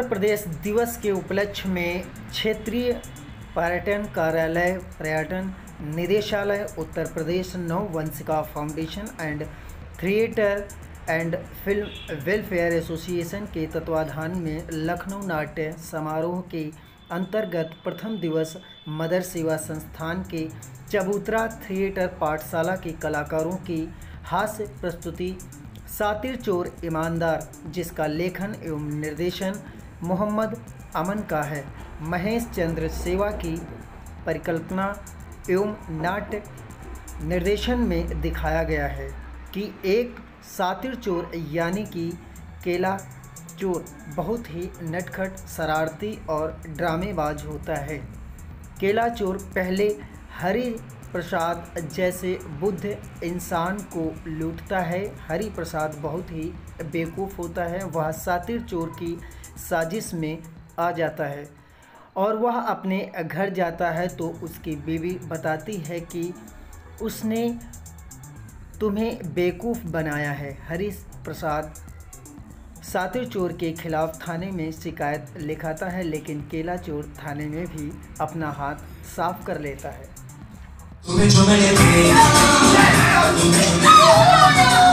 उत्तर प्रदेश दिवस के उपलक्ष्य में क्षेत्रीय पर्यटन कार्यालय, पर्यटन निदेशालय, Uttar Pradesh Navvanshika foundation and theatre and film welfare association के तत्वाधान में लखनऊ नाट्य समारोह के अंतर्गत प्रथम दिवस मदर सेवा संस्थान के चबूतरा थिएटर पाठशाला के कलाकारों की हास्य प्रस्तुति सातिर चोर ईमानदार, जिसका लेखन एवं निर्देशन मोहम्मद अमन का है, महेश चंद्र सेवा की परिकल्पना एवं नाट्य निर्देशन में दिखाया गया है कि एक सातिर चोर यानी कि केला चोर बहुत ही नटखट, शरारती और ड्रामेबाज होता है। केला चोर पहले हरि प्रसाद जैसे बुद्ध इंसान को लूटता है। हरि प्रसाद बहुत ही बेवकूफ़ होता है। वह सातिर चोर की साजिश में आ जाता है और वह अपने घर जाता है तो उसकी बीवी बताती है कि उसने तुम्हें बेवकूफ़ बनाया है। हरि प्रसाद सातिर चोर के खिलाफ थाने में शिकायत लिखाता है, लेकिन केला चोर थाने में भी अपना हाथ साफ कर लेता है।